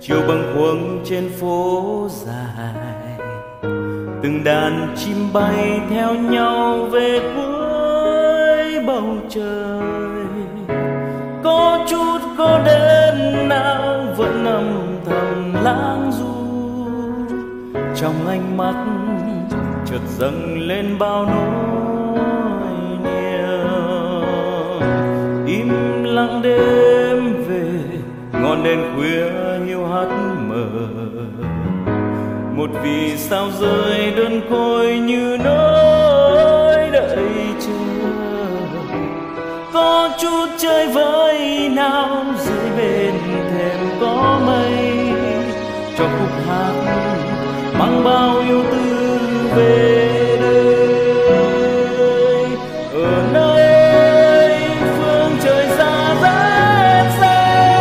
chiều bâng khuâng trên phố dài, từng đàn chim bay theo nhau về cuối bầu trời. Có chút cô đơn nào vẫn âm thầm lãng du, trong ánh mắt chợt dâng lên bao nỗi niềm. Im lặng đêm về, ngọn đèn khuya hiu hắt mờ, một vì sao rơi đơn côi như nỗi đợi chờ. Có chút chơi vơi nào dưới bên thềm có mây, cho khúc hát mang bao yêu thương về đời. Ở nơi phương trời xa rất xa,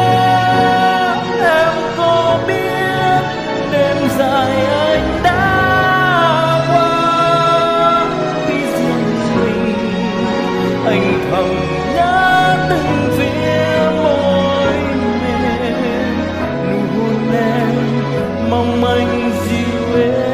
em có biết đêm dài anh đã qua. Khi riêng mình anh thầm nhớ từng phía môi mềm, nụ hôn em mong manh dịu êm.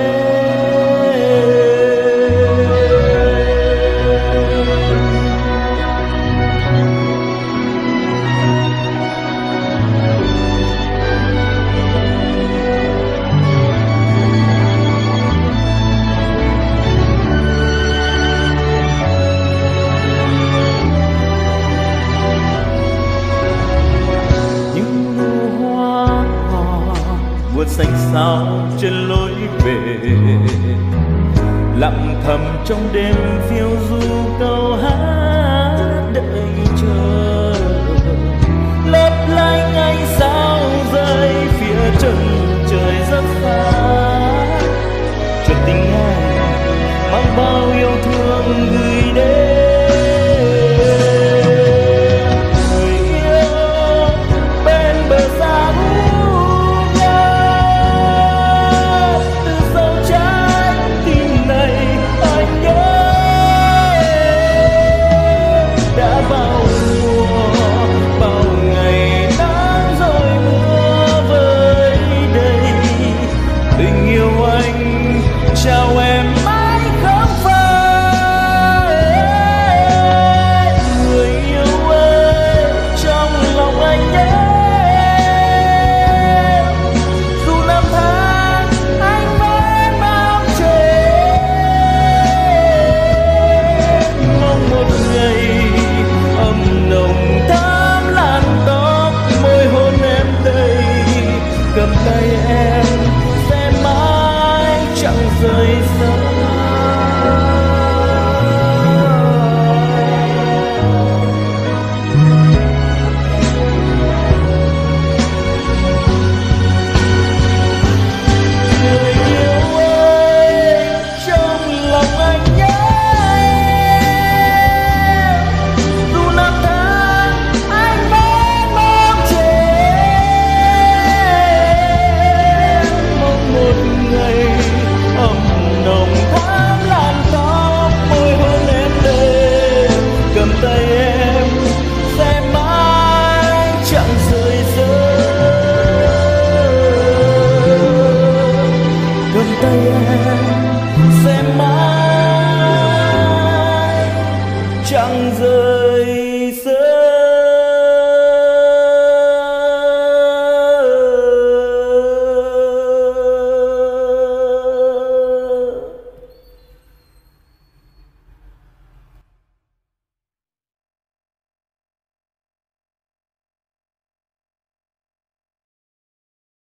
Những nụ hoa cỏ buồn xanh xao trên lối về, lặng thầm trong đêm phiêu du câu hát